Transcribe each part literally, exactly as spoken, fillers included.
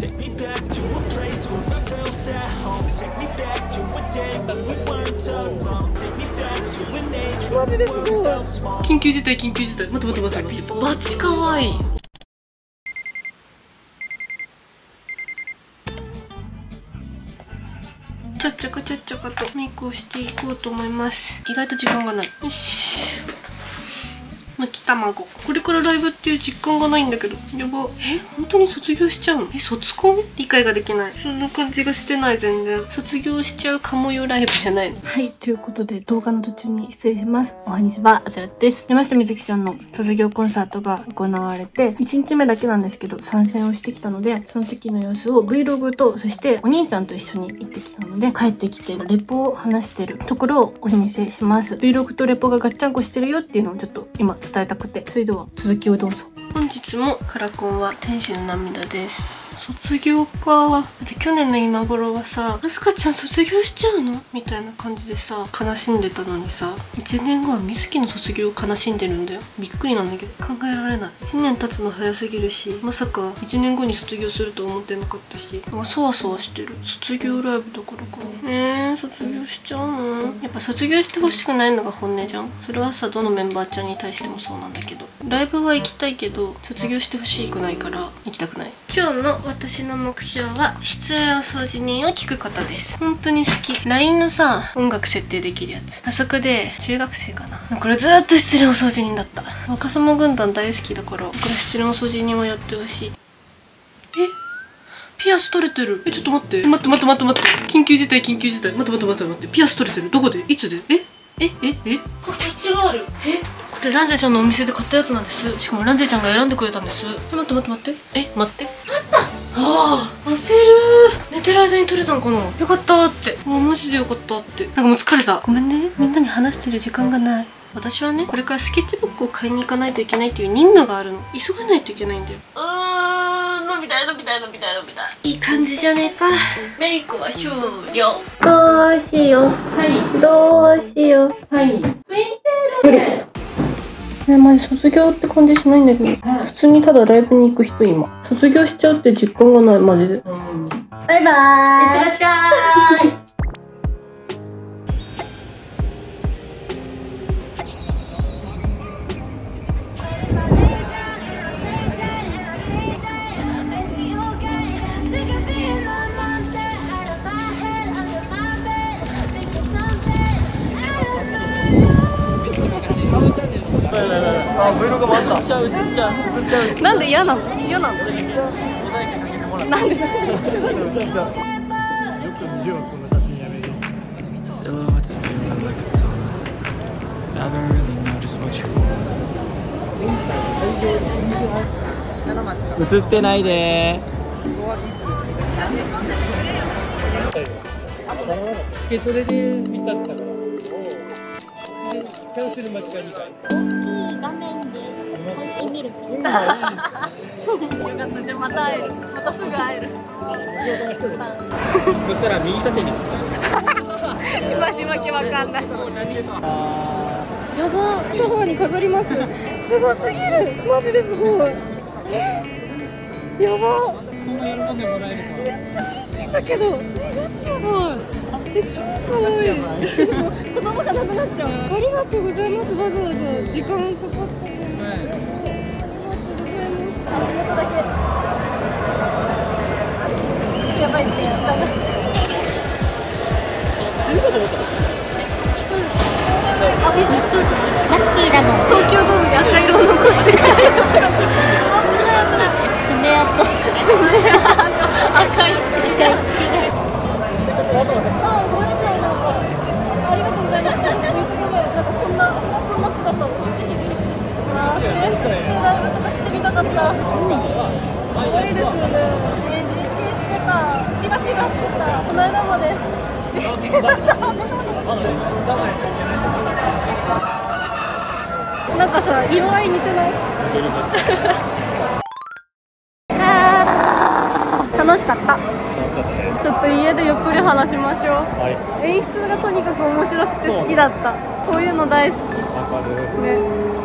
Take me back to a place where I felt at home. Take me back to a day when we weren't alone. Take me back to an age when the world felt small. 緊急事態緊急事態。待って待って待って。バチかわいい。ちゃっちゃかちゃっちゃかとメイクをしていこうと思います。意外と時間がない。よし。むき卵。これからライブっていう実感がないんだけど。やば。え、本当に卒業しちゃうの？え、卒コン？理解ができない。そんな感じがしてない、全然。卒業しちゃうかもよライブじゃないの。はい、ということで動画の途中に失礼します。おはにちは、あちらです。山下美月ちゃんの卒業コンサートが行われて、いちにちめだけなんですけど、参戦をしてきたので、その時の様子を Vlog と、そしてお兄ちゃんと一緒に行ってきたので、帰ってきてレポを話してるところをお見せします。Vlog とレポがガッチャンコしてるよっていうのをちょっと今伝えたくて、それでは続きをどうぞ。本日もカラコンは天使の涙です。卒業か。だって去年の今頃はさ、あすかちゃん卒業しちゃうのみたいな感じでさ、悲しんでたのにさ、いちねんごはみずきの卒業を悲しんでるんだよ。びっくりなんだけど、考えられない。いちねん経つの早すぎるし、まさかいちねんごに卒業すると思ってなかったし、なんかそわそわしてる。卒業ライブだからかな。えー、卒業しちゃうの？やっぱ卒業してほしくないのが本音じゃん。それはさ、どのメンバーちゃんに対してもそうなんだけど、ライブは行きたいけど卒業してほしくないから行きたくない。今日の私の目標は失恋お掃除人を聞くことです。本当に好き。 ライン のさ、音楽設定できるやつ、あそこで中学生かな、これずーっと失恋お掃除人だった。若様軍団大好きだから、これ失恋お掃除人もやってほしい。え、ピアス取れてる。え、ちょっと待って待って待って待って待って、緊急事態緊急事態。待って待って待って待って、ピアス取れてる。どこで？いつで？ええええこれキャッチがある。え、これランゼちゃんのお店で買ったやつなんです。しかもランゼちゃんが選んでくれたんです。え、待って待って待って、え、待って、あった。ああ、焦るー。寝てる間に取れたんかな。よかったーって。もうマジでよかったって。なんかもう疲れた。ごめんね、みんなに話してる時間がない。私はね、これからスケッチブックを買いに行かないといけないっていう任務があるの。急がないといけないんだよ。うーん、飲みたい飲みたい飲みたい飲みたい。いい感じじゃねえか。メイクは終了。どうしよう。はい。どうしよう。はい。ツインテール。え、マジ卒業って感じしないんだけど、普通にただライブに行く人今。卒業しちゃうって実感がない、マジで。うん、バイバーイ。いってらっしゃい。 あ、Vlog もあった。映っちゃう映っちゃう映っちゃう。 なんで嫌なの？嫌なの？なんで？なんで？よく見るよこの写真やめる。映ってないでー。チケトレで見つかってたから。キャンセル間違いにかい。 画面で配信見る。よかった、 じゃあまた会える。またすぐ会える。 そしたら右車線に着く。 今しまきわかんない。やば、ソファーに飾ります。すごすぎる。マジですごい。やば。 こんな喜んでもらえるの。 めっちゃ嬉しいんだけど。え、ガチやばい。え、超かわいい。子供がなくなっちゃう。ありがとうございます。わざわざ時間かかったけど。ありがとうございます。足元だけ。やばい、チームしたな。死ぬかと思った。 あ、え、めっちゃ映ってる。ラッキーだもん。 東京ドームで赤色を残して帰りそう。危ない危ない。 爪痕。 爪痕。赤い。 違う違う。 あ、ごめんなさい。なんかありがとうございます。めっちゃごめん。なんかこんなこんな姿を。あー、制服でライブとか着てみたかった。可愛いですよね。え、実験してた。キラキラしてた。この間まで実験だった。なんかさ、色合い似てない？あー、楽しかった。ちょっと家でゆっくり話しましょう。はい、演出がとにかく面白くて好きだった。こういうの大好き。 わかる。 ね。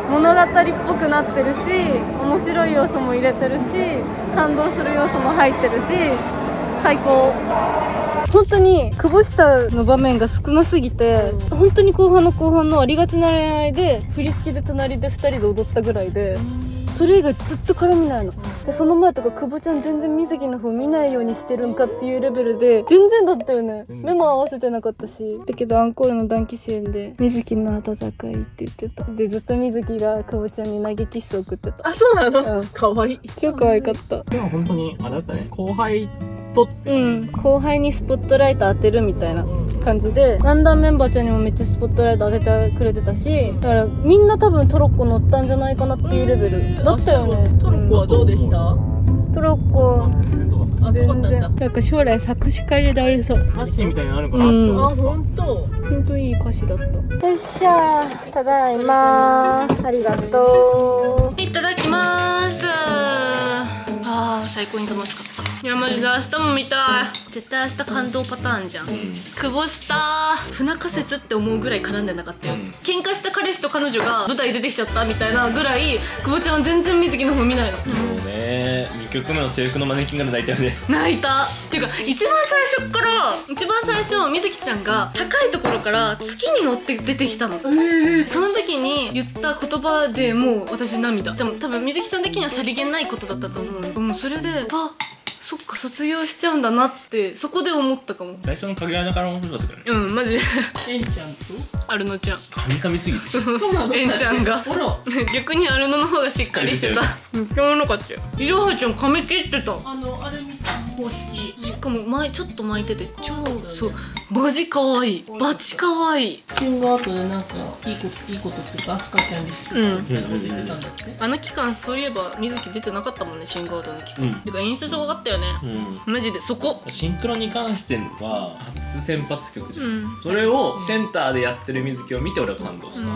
物語っぽくなってるし、面白い要素も入れてるし、感動する要素も入ってるし、最高。本当に久保下の場面が少なすぎて、本当に後半の後半のありがちな恋愛で振り付けで隣でふたりで踊ったぐらいで、それ以外ずっと絡みないので、その前とか久保ちゃん全然水着の方見ないようにしてるんかっていうレベルで全然だったよね。目も合わせてなかったし、だけどアンコールの団旗シーンで水着の温かいって言ってた。でずっと水着が久保ちゃんに投げキッスを送ってた。 あ、そうなの、 うん、 かわいい。 超可愛かった。 でも本当にあれだったね、後輩とうん後輩にスポットライト当てるみたいな感じで、だんだんメンバーちゃんにもめっちゃスポットライト当ててくれてたし、だからみんな多分トロッコ乗ったんじゃないかなっていうレベルだったよね。 トロッコはどうでした？ トロッコあ、そうだったんだ。 なんか将来作詞家になりそう。 タッシーみたいになるかなってうん思った。 あ、ほんと。 ほんといい歌詞だった。よっしゃー、ただいまー、ありがとう。 いただきまーす。あー、最高に楽しかった。いやマジで明日も見たい。絶対明日感動パターンじゃん、うん、久保下不仲説って思うぐらい絡んでなかったよ、うん、喧嘩した彼氏と彼女が舞台出てきちゃったみたいなぐらい久保ちゃんは全然水着の方見ないの。 もうね、にきょくめの制服のマネキンから泣いたよね。 泣いたっていうか、一番最初から一番最初水木ちゃんが高いところから月に乗って出てきたの、えー、その時に言った言葉でもう私涙。でも多分水木ちゃん的にはさりげないことだったと思う。もうそれであ、そっか卒業しちゃうんだなってそこで思ったかも。 最初の影穴から面白かったけどね。 うん、マジでえんちゃんとアルノちゃん噛み噛みすぎてそうなのえんちゃんがほら逆にアルノの方がしっかりしてた。めっちゃおもろかったよ。いろはちゃん髪切ってた。 あのあれ見た公式しかも前ちょっと巻いてて超そうマジ可愛い。バチ可愛い。 シングアートでなんかいいこといいことっていうかアスカちゃんに好きみたいなこと言ってたんだって、 あの期間そういえば水木出てなかったもんね、シングアートの期間、 うん、 てか演出すごかったよね、うん、マジでそこシンクロに関しては初先発曲じゃん、うん、それれをセンターでやってる水木を見て俺は感動した、うん、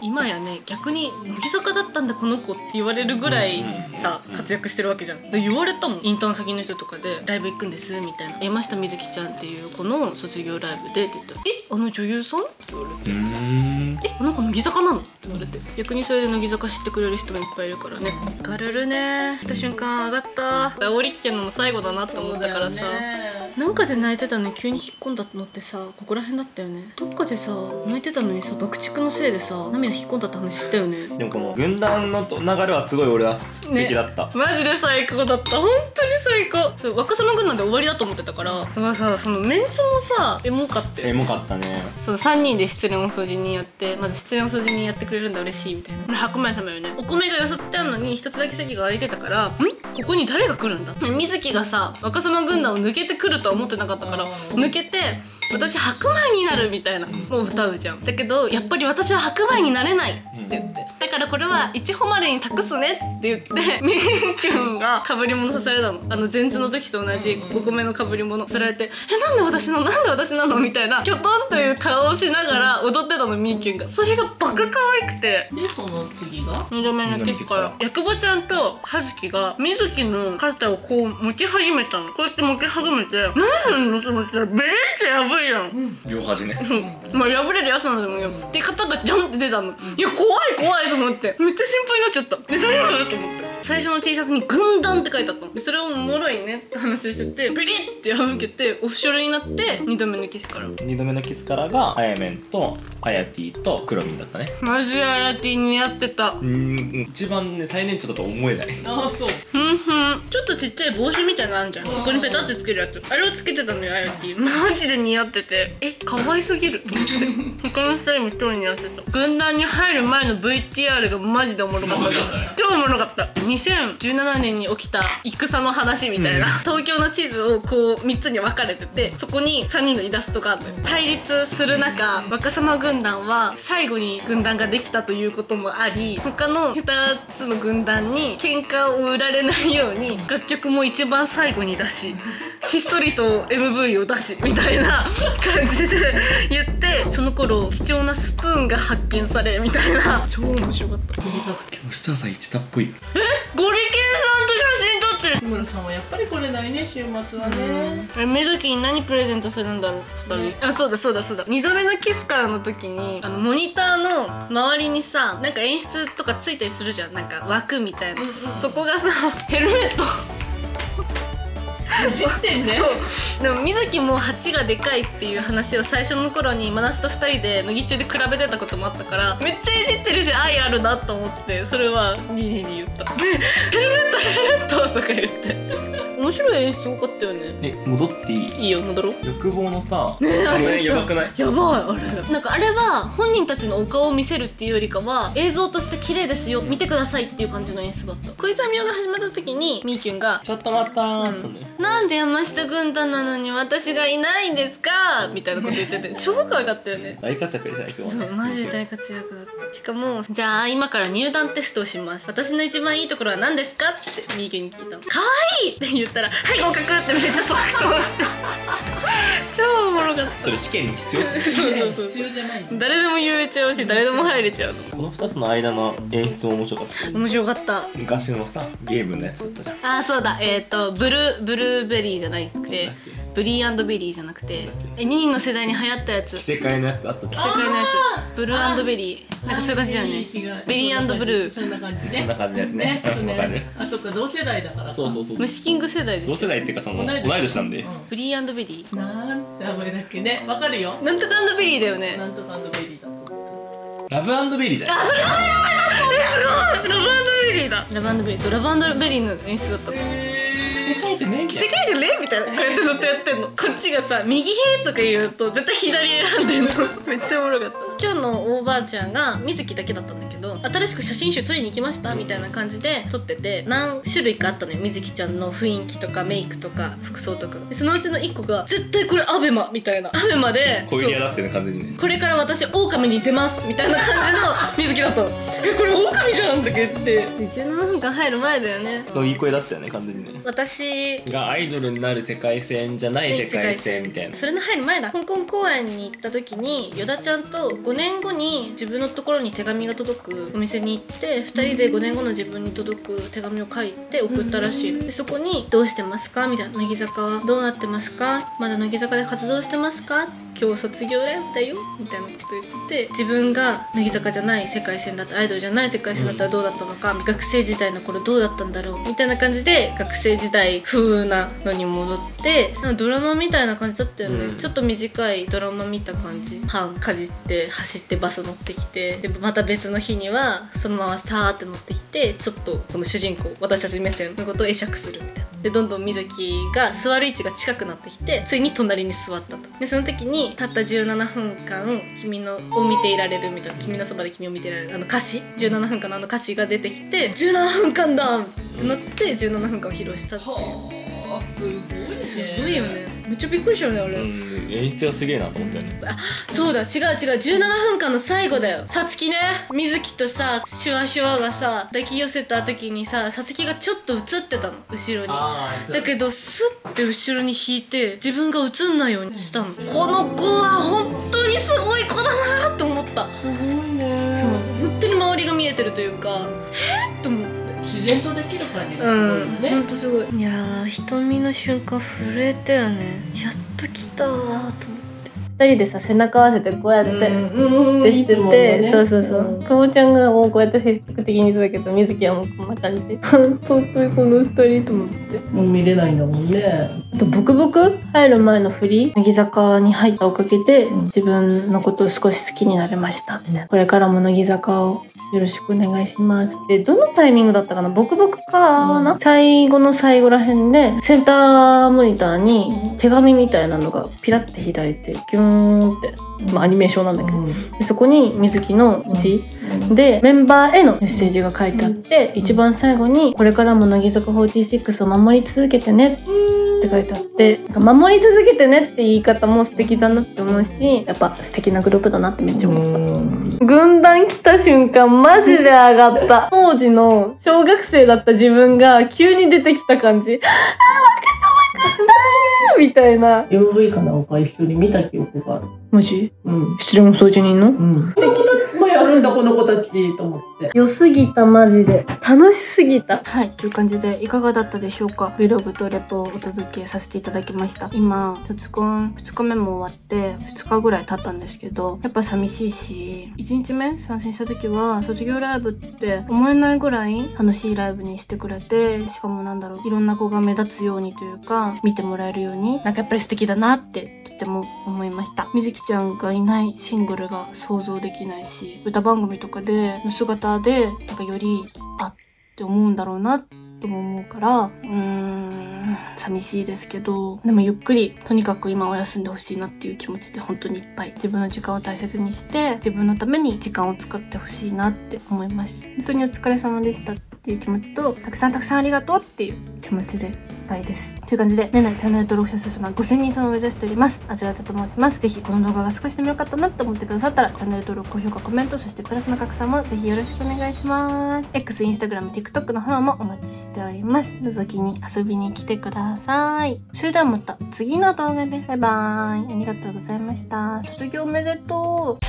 今やね逆に乃木坂だったんだこの子って言われるぐらいさ、うん、活躍してるわけじゃん。で言われたもん、インターン先の人とかでライブ行くんですみたいな、山下美月ちゃんっていう子の卒業ライブでって言ったら、えあの女優さんって言われて、えなんか乃木坂なのって言われて、逆にそれで乃木坂知ってくれる人もいっぱいいるからね。ガルルねった瞬間上がった。煽りきてんのも最後だなって思ったからさ、なんかで泣いてたのに急に引っ込んだのってさ、ここら辺だったよね。どっかでさ泣いてたのにさ爆竹のせいでさ涙引っ込んだって話したよね。 でもこの軍団の流れはすごい俺は素敵だった、 ね、マジで最高だった。本当に最高。そう若様軍団で終わりだと思ってたから、だからさそのメンツもさエモかったよ。 エモかったね。 そうさんにんで失恋お掃除にやって、まず失恋お掃除にやってくれるんだ嬉しいみたいな。これ白米様よね。お米がよそってあるのに一つだけ席が空いてたから、んここに誰が来るんだ。水木がさ若様軍団を抜けてくるとは思ってなかったから、抜けて私白米になるみたいな、もう歌うじゃん。だけどやっぱり私は白米になれないって言って、だからこれは一誉れに託すねって言ってみーちゃんがかぶり物させられたの。あの前日の時と同じお米のかぶり物させられて、えなんで私なのなんで私なのみたいなきょとんという顔をしながら踊ってたのみーきゅんが。それがバカ可愛くて、 でその次がにどめのキスから薬母ちゃんと葉月が水木の肩をこう持ち始めたの。こうやって持ち始めて何するのと思ったらベレってやばいやん、うん、 両端ねまあ破れるやつなんだもんよって肩がジャンって出たの。いや怖い怖いと思ってめっちゃ心配になっちゃった。え大丈夫と思って、最初の T シャツに軍団って書いてあったの。それをおもろいねって話をしててビリッて破けてオフショルになってにどめのキスからにどめのキスからがあやめんとあやてぃとくろみんだったね。 マジあやてぃ似合ってた。 うん、一番ね最年長だと思えない。 ああそうふんふん。ちょっとちっちゃい帽子みたいなのあんじゃん、ここにペタってつけるやつ、あれをつけてたのよあやてぃ。マジで似合っててえ可愛すぎると思って他のふたりも超似合ってた。軍団に入る前の ブイティーアール がマジでおもろかった。超おもろかった。にせんじゅうななねんに起きた戦の話みたいな、うん、東京の地図をこうみっつに分かれてて、そこにさんにんのイラストがあるのよ。対立する中若様軍団は最後に軍団ができたということもあり、他のふたつの軍団に喧嘩を売られないように楽曲も一番最後に出しひっそりと エムブイ を出しみたいな感じで言って、その頃貴重なスプーンが発見されみたいな超面白かった。 今日スターさん言ってたっぽいよ。 えゴリケンさんと写真撮っってる。 日村さんはやっぱりこれないね、週末はね。 え、みずきに何プレゼントするんだろう、ふたり。あ、そうだそうだそうだ。にどめのキスからの時に、あのモニターの周りにさ、なんか演出とかついたりするじゃん、なんか枠みたいな。そこがさ、ヘルメット。 じってんね。 そうでもみずきも鉢がでかいっていう話を最初の頃に真夏とふたりで乃木中で比べてたこともあったから、めっちゃいじってるし愛あるなと思って、それはニーニーに言った。ヘルメットヘルメットとか言って面白い演出多かったよね。 え、戻っていい？ いいよ、戻ろう。 欲望のさ、 ねえ、あれやばくない？ やばい、あれなんかあれは本人たちのお顔を見せるっていうよりかは、映像として綺麗ですよ、見てくださいっていう感じの演出だった。恋さみよが始まった時にみーきゅんがちょっと待ったーっすね。 なんで山下軍団なのに私がいないんですかみたいなこと言ってて超可愛かったよね。 大活躍でしたね、今日はね。 マジで大活躍だった。しかも、じゃあ今から入団テストをします、私の一番いいところは何ですかってみーきゅんに聞いたの。可愛いって言ったら、はい合格ってめっちゃ即答して超おもろかった。 それ試験に必要？ そうそうそう、 必要じゃないの。 誰でも言えちゃうし誰でも入れちゃうの。 このふたつの間の演出も面白かった。 面白かった。 昔のさ、ゲームのやつだったじゃん。 あーそうだ、えっ、ー、とブルーブルーベリーじゃなくてブリー&ベリーじゃなくて、えニーの世代に流行ったやつ、 着せ替えのやつあったじゃん。 世界のやつ、ブルー&ベリー、なんかそういう感じだよね。ベリー&ブルー、 そんな感じね。 そんな感じのやつね。うん、わかるね。 あ、そっか、同世代だから。 そうそうそう。 虫キング世代で同す。 世代っていうか、その同同い年い年なんで。 ブリー&ベリー、 なんて名前だっけね。わかるよ。 なんとか&ベリーだよね。 なんとかベリーだと思って。 ラブ&ベリーじゃん。 あ、それだ、やばいやばい、え、すごい、ラブ&ベリーだ。ラブ&ベリー、そう、ラブ&ベリーの演出だったの。 着せ替えてねみたい世界でねみたいな、こうやってずっとやってんの。こっちがさ右へとか言うと絶対左選んでんのめっちゃおもろかった。今日のおばあちゃんが水木だけだったんだけど、新しく写真集撮りに行きましたみたいな感じで撮ってて、何種類かあったのよ、水木ちゃんの雰囲気とかメイクとか服装とか。でそのうちのいっこが絶対これアベマみたいな、アベマでな。小入りだってる感じにね。 これから私狼に出ますみたいな感じの水木だったの。え、これ狼じゃんとか言って、じゅうななふんかん入る前だよね。 そう、いい声だったよね、完全にね。 私がアイドルになる世界線じゃない世界線みたいな。 それの入る前だ。香港公演に行った時にヨダちゃんとごねんごに自分のところに手紙が届くお店に行って、ふたりでごねんごの自分に届く手紙を書いて送ったらしい。でそこに「どうしてますか?」みたいな「乃木坂はどうなってますか?」「まだ乃木坂で活動してますか?」今日卒業だよみたいなこと言ってて、自分が乃木坂じゃない世界線だったアイドルじゃない世界線だったらどうだったのか、学生時代の頃どうだったんだろうみたいな感じで、学生時代風なのに戻って、なんかドラマみたいな感じだったよね、うん、ちょっと短いドラマ見た感じ。パンかじって走ってバス乗ってきて、でまた別の日にはそのままターって乗ってきて、ちょっとこの主人公私たち目線のことを会釈するみたいな。でどんどん水木が座る位置が近くなってきて、ついに隣に座ったと。でその時にたったじゅうななふんかん君のを見ていられるみたいな、君のそばで君を見ていられるあの歌詞、じゅうななふんかんのあの歌詞が出てきて、じゅうななふんかんだってなってじゅうななふんかんを披露したっていう。 はあ、すごいね。 すごいよね。めっちゃびっくりしたよねあれ。 うん、演出がすげえなと思ったよね。 あ、そうだ、違う違う、じゅうななふんかんの最後だよ。さつきね、水木とさシュワシュワがさ抱き寄せた時にさ、さつきがちょっと映ってたの後ろに。だけどスッて後ろに引いて自分が映んないようにしたの。この子は本当にすごい子だなと思った。 すごいね。 そう、本当に周りが見えてるというか、えっと思って。 自然とできる感じがすごいうん、 ね。 ほんとすごい。いやー、瞳の瞬間震えたよね。やっと来たーと思って。ふたりでさ背中合わせてこうやってってしてて、そうそうそう。かぼちゃんがもうこうやって積極的に言ってたけど、水木はもうこんな感じで本当にこのふたりと思って。 もう見れないんだもんね。 あとブクブク入る前の振り、乃木坂に入ったおかげで自分のことを少し好きになれましたみたいな。これからも乃木坂をよろしくお願いします。で、どのタイミングだったかな、ボクボクかな、うん、最後の最後らへんでセンターモニターに手紙みたいなのがピラッて開いてギューンって、まあアニメーションなんだけど、うん、でそこに水木の字、うん、でメンバーへのメッセージが書いてあって、うん、一番最後にこれからも乃木坂フォーティーシックスを守り続けてねって書いてあって、なんか守り続けてねって言い方も素敵だなって思うし、やっぱ素敵なグループだなってめっちゃ思った。軍団来た瞬間マジで上がった。当時の小学生だった自分が急に出てきた感じ。あー、わかったわかったみたいな。 エムブイ かなんか一緒に見た記憶がある。 マジ？ うん。 失恋も掃除人の？ うん。で、まあ、 やるんだこの子たちと思って。 良すぎた、マジで楽しすぎた。はい、という感じでいかがだったでしょうか。 Vlog とレポをお届けさせていただきました。今卒コンふつかめも終わってふつかぐらい経ったんですけど、やっぱ寂しいし、いちにちめ参戦した時は卒業ライブって思えないぐらい楽しいライブにしてくれて、しかもなんだろう、いろんな子が目立つようにというか見てもらえるように、なんかやっぱり素敵だなってとっても思いました。みずきちゃんがいないシングルが想像できないし、歌番組とかでの姿でなんかよりあって思うんだろうなとも思うから、うーん寂しいですけど、でもゆっくりとにかく今は休んでほしいなっていう気持ちで本当にいっぱい自分の時間を大切にして自分のために時間を使ってほしいなって思います。本当にお疲れ様でしたっていう気持ちと、たくさんたくさんありがとうっていう気持ちでいっぱいです。という感じで年内チャンネル登録者数様ごせんにん様を目指しております。あちらと申します。ぜひこの動画が少しでも良かったなって思ってくださったらチャンネル登録、高評価、コメント、そしてプラスの拡散もぜひよろしくお願いします。 X、Instagram、TikTok の方もお待ちしております。覗きに遊びに来てください。それではまた次の動画でバイバーイ。ありがとうございました。卒業おめでとう。